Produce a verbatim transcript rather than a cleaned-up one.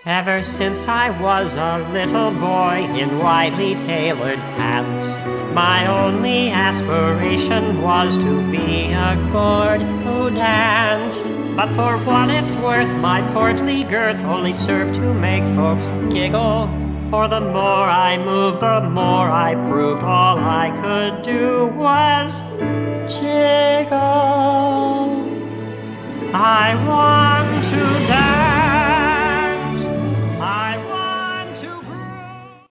Ever since I was a little boy in widely tailored pants, my only aspiration was to be a gourd who danced. But for what it's worth, my portly girth only served to make folks giggle. For the more I moved, the more I proved all I could do was jiggle. I want